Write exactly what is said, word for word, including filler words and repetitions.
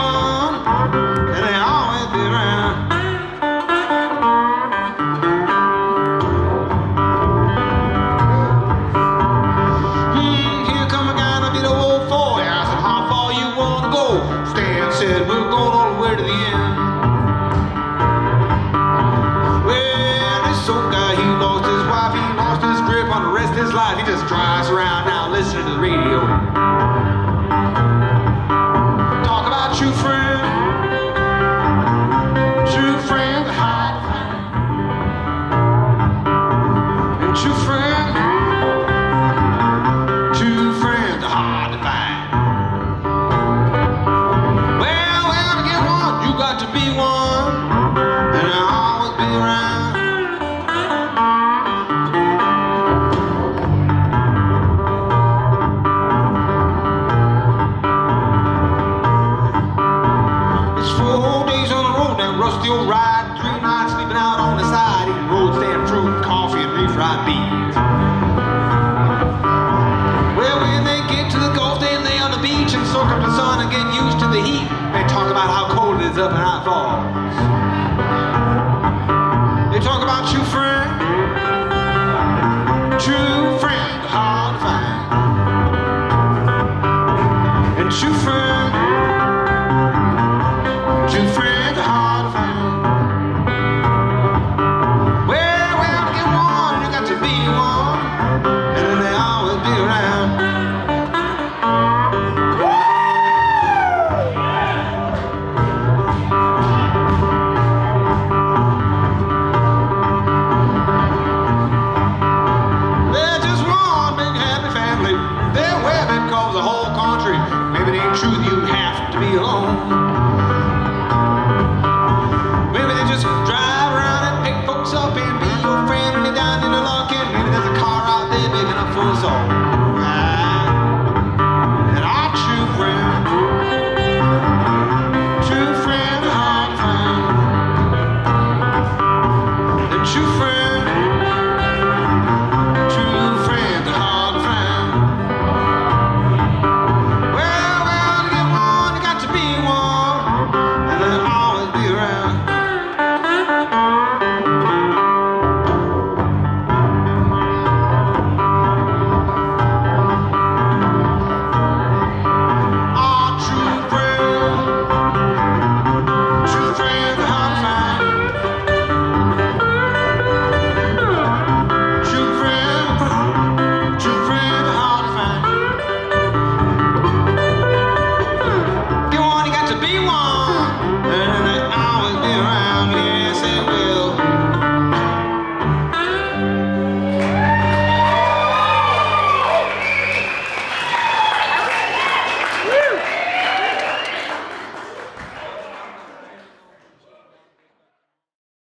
one, and they always be around. Hmm, here come a guy in a bit of old Ford. I said, how far you wanna go? Stan said, we're going all the way to the end. Well, this old guy, he lost his wife, he lost his grip on the rest of his life. He just drives around now listening to the radio. Talk about true friend, true friend, hard to find. And true friend, true friends are hard to find. Well, well, to get one, you got to be one, and they'll always be around. Rusty old ride, three nights sleeping out on the side, eating road stand fruit, coffee, and refried beans. Well, when they get to the Gulf, they lay on the beach and soak up the sun and get used to the heat. They talk about how cold it is up in high falls. They talk about true friend, true friend, hard to find. And true friend, true friend. True, you have to be alone.